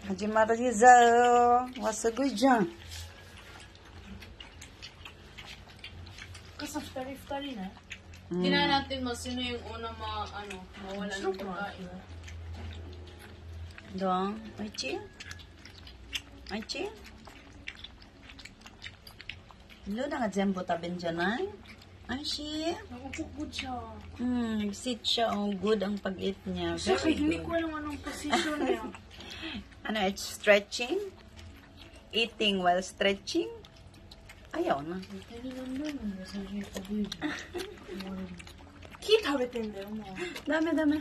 始まるぞ. Wasagujan. Kasi 2-2 na. Tingnan natin mo sino yung una mawala ng pagkain. Dong, Aichi? Aichi? Luna nga zenbo taben janay? Aichi? Nakukukod siya. Nag-sit siya. Oh, good ang pag-eat niya. Siya, Very hindi good. ko alam anong position niya. Ano, it's stretching? Eating while stretching? Ayaw na. 木食べてんだよ、もう。 Dami, dami.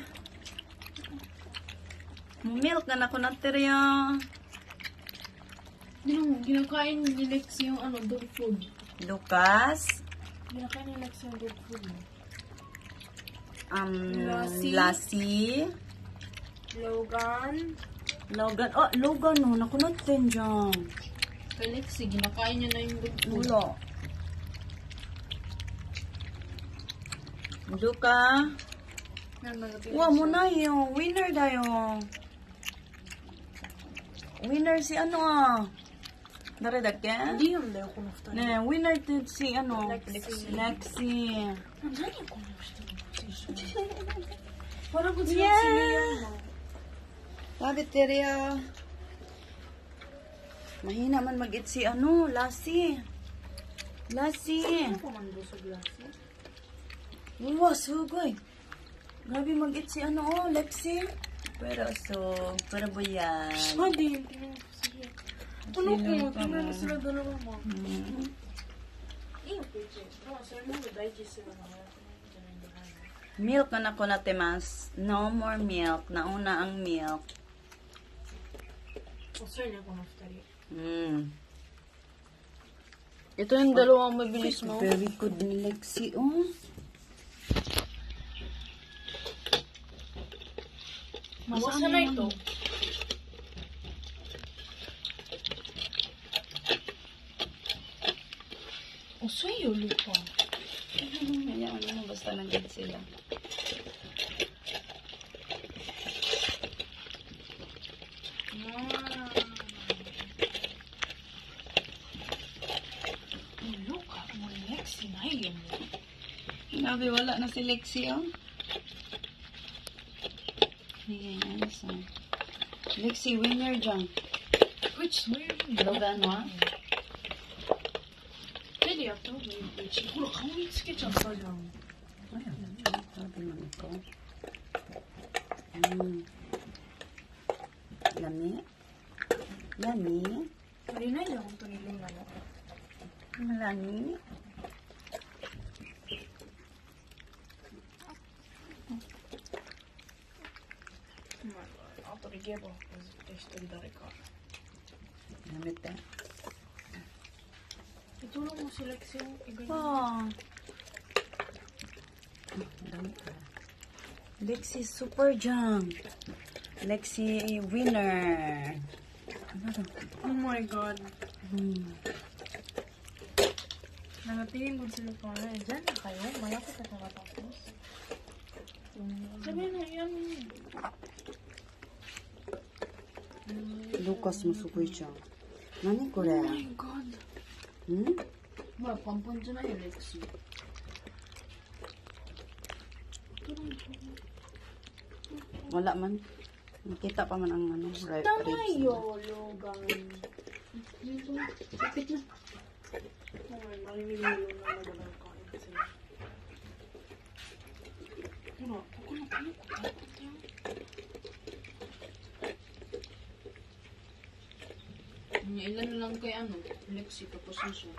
Milk na naku natin yan. Hindi mo, ginakain ni Lex yung dog food. Lucas. Ginakain ni Lex yung dog food. Lassie. Logan. Logan. Oh, Logan no. Naku natin dyan. Kay Lex, ginakain niya na yung dog food. Ulo. Luka. Wa mo na yung winner dayo. Winner si ano Dari dake? リオンだよ、この2人。 Ne, winner to si ano? Lexi. Lexi. 何この人のポジション。Parang kung sila Yeah. sila yan, no? Labiteria. Mahina man mag-eat si ano, Lassie. Lassie. Ano pa man doon sa glass? Wow, sugoy. Grabe mag-eat si ano, Lexi. Pero ba yan? Hindi. Ano ko? Tingnan mo sila dalawa mo. Milk na nako na temas. No more milk. Nauna ang milk. Ito yung dalawang mabilis mo. Very good ni Lexi, oh. Masa na ito? Osoy yung lupa. Hayaan mo, basta nag-eat sila. Luka, mo Lexi na yun. Grabe, wala na si Lexi, oh. Sige, ayos, oh. Lexi, winner dyan. Which, where are you? Logan, ha? 手でやった方がいい。ほら、顔につけちゃったじゃん。 Sabi mo ito. Lami. Lami. 足りないじゃん、本当にルンガの。 Lami. 後でゲーバー一人誰か。 Lamit, eh. Itulong mo si Lex yung iba Oh. Dami ka. Lexi super junk. Lexi winner. Ano to? Oh my God. Nanatingin mo sila pa na. Diyan na kayo. Malapit na nakatapos. Sabi na yan. Lucas mo sukoy siya. Nani kore? Oh my God. Ma, pampun dyan na yung Lexi. Wala man. Nakita pa man ang ano. Tama yun, Logan. Kapit na. Oh my God, nililo na nagalang kain kasi. Hura, ako na kayo. Ilan na lang kay Lexi tapos na siya.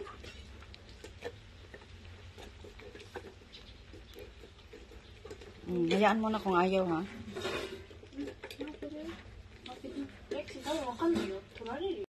Hayaan mo na kung ayaw, ha? Lexi, 多分わかんないよ。取られるよ。